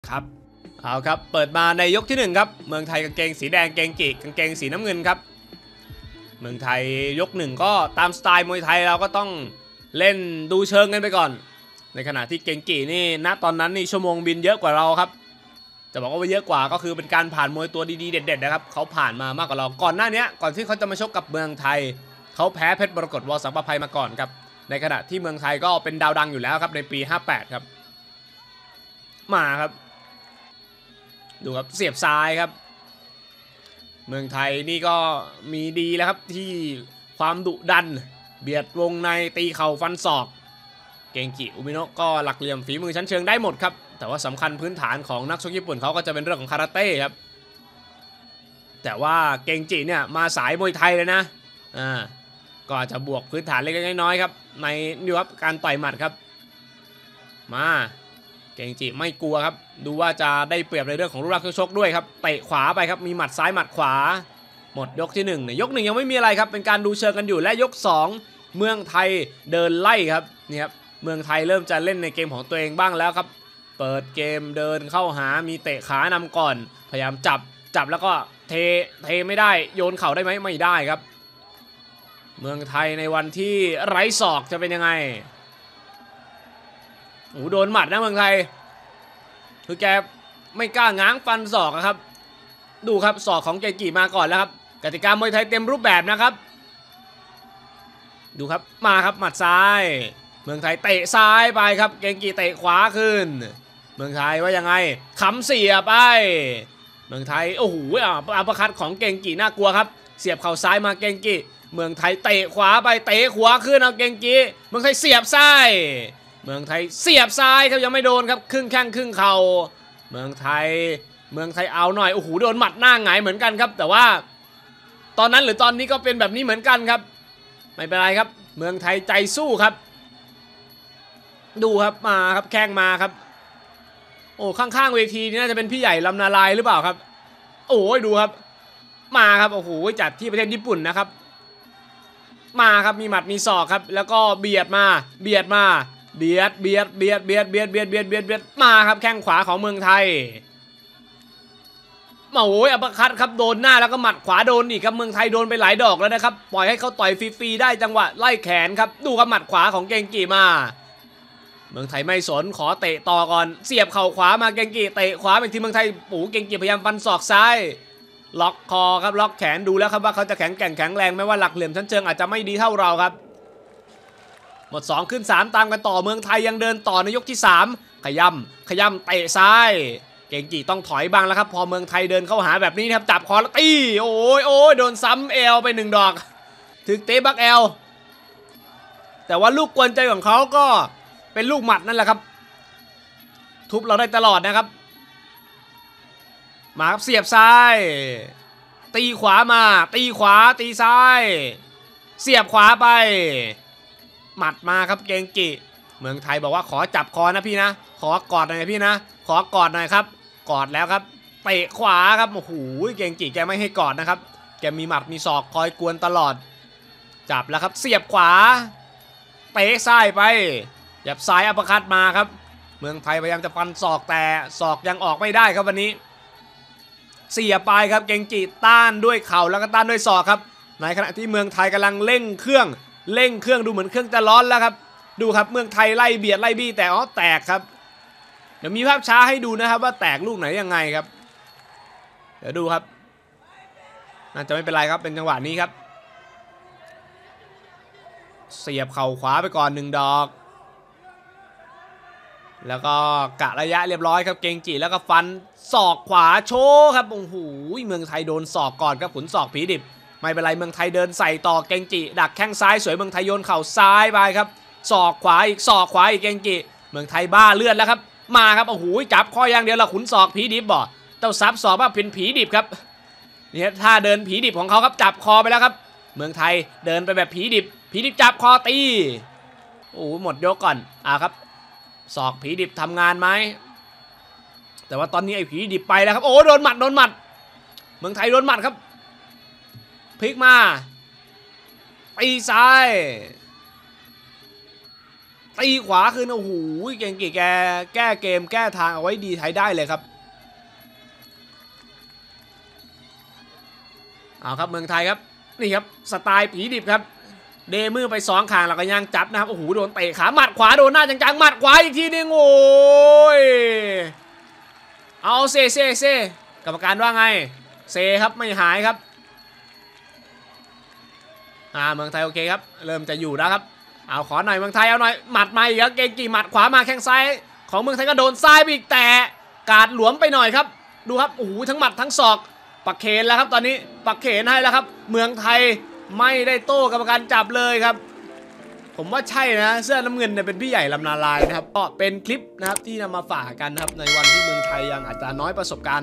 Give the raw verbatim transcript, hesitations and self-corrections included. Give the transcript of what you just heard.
ครับเอาครับเปิดมาในยกที่หนึ่งครับเมืองไทยกางเกงสีแดงเกงกีกางเกงสีน้ำเงินครับเมืองไทยยกหนึ่งก็ตามสไตล์มวยไทยเราก็ต้องเล่นดูเชิงกันไปก่อนในขณะที่เกงกีนี่ณตอนนั้นนี่ชั่วโมงบินเยอะกว่าเราครับจะบอกว่าเยอะกว่าก็คือเป็นการผ่านมวยตัวดีๆเด็ดๆนะครับเขาผ่านมามากกว่าเราก่อนหน้านี้ก่อนที่เขาจะมาชกกับเมืองไทยเขาแพ้เพชรมรกตวสังประภัยมาก่อนครับในขณะที่เมืองไทยก็เป็นดาวดังอยู่แล้วครับในปีห้าแปดครับมาครับดูครับเสียบซ้ายครับเมืองไทยนี่ก็มีดีแล้วครับที่ความดุดันเบียดวงในตีเข่าฟันศอกเกงกิอุมิโนะก็หลักเหลี่ยมฝีมือชั้นเชิงได้หมดครับแต่ว่าสำคัญพื้นฐานของนักชกญี่ปุ่นเขาก็จะเป็นเรื่องของคาราเต้ครับแต่ว่าเกงจิเนี่ยมาสายมวยไทยเลยนะอ่าก็อาจจะบวกพื้นฐานเล็กๆน้อยๆครับในนี่ครับการต่อยหมัดครับมาเกงจิไม่กลัวครับดูว่าจะได้เปรียบในเรื่องของรูปร่างเครื่องชกด้วยครับเตะขวาไปครับมีหมัดซ้ายหมัดขวาหมดยกที่หนึ่งเนี่ยยกหนึ่งยังไม่มีอะไรครับเป็นการดูเชิงกันอยู่และยกสองเมืองไทยเดินไล่ครับนี่ครับเมืองไทยเริ่มจะเล่นในเกมของตัวเองบ้างแล้วครับเปิดเกมเดินเข้าหามีเตะขานำก่อนพยายามจับจับแล้วก็เทเทไม่ได้โยนเข่าได้ไหมไม่ได้ครับเมืองไทยในวันที่ไร้ศอกจะเป็นยังไงโอ้โหโดนหมัดนะเมืองไทยคือแกไม่กล้าง้างฟันศอกครับดูครับศอกของเกกิมาก่อนแล้วครับกติกามวยไทยเต็มรูปแบบนะครับดูครับมาครับหมัดซ้ายเมืองไทยเตะซ้ายไปครับเกกิเตะขวาขึ้นเมืองไทยว่ายังไงขำเสียไปเมืองไทยโอ้โหอัปคัตของเกกิน่ากลัวครับเสียบเข่าซ้ายมาเกกิเมืองไทยเตะขวาไปเตะขวาขึ้นเอาเกกิเมืองไทยเสียบซ้ายเมืองไทยเสียบซ้ายครับยังไม่โดนครับครึ่งแข้งครึ่งเข่าเมืองไทยเมืองไทยเอาหน่อยโอ้โหโดนหมัดหน้าหงายเหมือนกันครับแต่ว่าตอนนั้นหรือตอนนี้ก็เป็นแบบนี้เหมือนกันครับไม่เป็นไรครับเมืองไทยใจสู้ครับดูครับมาครับแข้งมาครับโอ้ข้างๆเวทีนี่น่าจะเป็นพี่ใหญ่ลำนาลายหรือเปล่าครับโอ้ยดูครับมาครับโอ้โหจัดที่ประเทศญี่ปุ่นนะครับมาครับมีหมัดมีศอกครับแล้วก็เบียดมาเบียดมาเบียดเบียดเบียดเบียดเบียดเบียดเบียดเบียดเบียดมาครับแข้งขวาของเมืองไทยมาโอ้ยอัปคัตครับโดนหน้าแล้วก็หมัดขวาโดนอีกครับเมืองไทยโดนไปหลายดอกแล้วนะครับปล่อยให้เขาต่อยฟรีๆได้จังหวะไล่แขนครับดูครับหมัดขวาของเกงกีมาเมืองไทยไม่สนขอเตะต่อก่อนเสียบเข่าขวามาเกงกีเตะขวาเป็นทีเมืองไทยปูเกงกีพยายามฟันศอกซ้ายล็อกคอครับล็อกแขนดูแล้วครับว่าเขาจะแข็งแกร่งแข็งแรงไม่ว่าหลักเหลี่ยมชั้นเชิงอาจจะไม่ดีเท่าเราครับหมดสองขึ้นสามตามกันต่อเมืองไทยยังเดินต่อในยกที่สามขย่ำขย่ำเตะซ้ายเกงกีต้องถอยบ้างแล้วครับพอเมืองไทยเดินเข้าหาแบบนี้นะครับจับคอแล้วตีโอ้ยโอ้ยโดนซ้ำเอวไปหนึ่งดอกถึงเตะบักเอลแต่ว่าลูกกวนใจของเขาก็เป็นลูกหมัดนั่นแหละครับทุบเราได้ตลอดนะครับมาครับเสียบซ้ายตีขวามาตีขวาตีซ้ายเสียบขวาไปหมัดมาครับเกงกิเมืองไทยบอกว่าขอจับคอนะพี่นะขอกอดหน่อยพี่นะขอกอดหน่อยครับกอดแล้วครับเตะขวาครับโอ้โหเกงกิแกไม่ให้กอดนะครับแกมีหมัดมีศอกคอยกวนตลอดจับแล้วครับเสียบขวาเตะซ้ายไปหยับซ้ายอัปคัตมาครับเมืองไทยพยายามจะฟันศอกแต่ศอกยังออกไม่ได้ครับวันนี้เสียไปครับเกงกิต้านด้วยเข่าแล้วก็ต้านด้วยศอกครับในขณะที่เมืองไทยกำลังเร่งเครื่องเร่งเครื่องดูเหมือนเครื่องจะร้อนแล้วครับดูครับเมืองไทยไล่เบียดไล่บี้แต่อ๋อแตกครับเดี๋ยวมีภาพช้าให้ดูนะครับว่าแตกลูกไหนยังไงครับเดี๋ยวดูครับน่าจะไม่เป็นไรครับเป็นจังหวะนี้ครับเสียบเข่าขวาไปก่อนหนึ่งดอกแล้วก็กะระยะเรียบร้อยครับเกงจิแล้วก็ฟันศอกขวาโชว์ครับโอ้โหเมืองไทยโดนศอกก่อนครับขุนศอกผีดิบไม่เป็นไรเมืองไทยเดินใส่ต่อเกงจิดักแข้งซ้ายสวยเมืองไทยโยนเข่าซ้ายไปครับศอกขวาอีกศอกขวาอีกเกงจิเมืองไทยบ้าเลือดแล้วครับมาครับโอ้โหจับข้ออย่างเดียวละขุนศอกผีดิบบ่เจ้าซับศอกว่าเป็นผีดิบครับนี่ถ้าเดินผีดิบของเขาครับจับคอไปแล้วครับเมืองไทยเดินไปแบบผีดิบผีดิบจับคอตีโอ้หมดยกก่อนอ่ะครับศอกผีดิบทำงานไหมแต่ว่าตอนนี้ไอ้ผีดิบไปแล้วครับโอ้โดนหมัดโดนหมัดเมืองไทยโดนหมัดครับพลิกมาตีซ้ายตีขวาคืนโอ้โหเกงกีแกแก้เกมแก้ทางเอาไว้ดีใช้ได้เลยครับเอาครับเมืองไทยครับนี่ครับสไตล์ผีดิบครับเดมือไปสองข้างแล้วก็ยังจับนะครับโอ้โหโดนเตะขาหมัดขวาโดนหน้าจังๆหมัดขวาอีกทีนึงโอ้ยเอาเซเซเซกรรมการว่าไงเซครับไม่หายครับอ่าเมืองไทยโอเคครับเริ่มจะอยู่แล้วครับเอาขอหน่อยเมืองไทยเอาหน่อยหมัดมาอีกครับเกงกีหมัดขวามาแข้งซ้ายของเมืองไทยก็โดนซ้ายอีกแต่กาดหลวมไปหน่อยครับดูครับโอ้โหทั้งหมัดทั้งศอกปักเขนแล้วครับตอนนี้ปักเขนให้แล้วครับเมืองไทยไม่ได้โต้กรรมการจับเลยครับผมว่าใช่นะเสื้อน้ำเงินเนี่ยเป็นพี่ใหญ่ลำนาลายนะครับก็เป็นคลิปนะครับที่นำมาฝากกันนะครับในวันที่เมืองไทยยังอาจจะน้อยประสบการณ์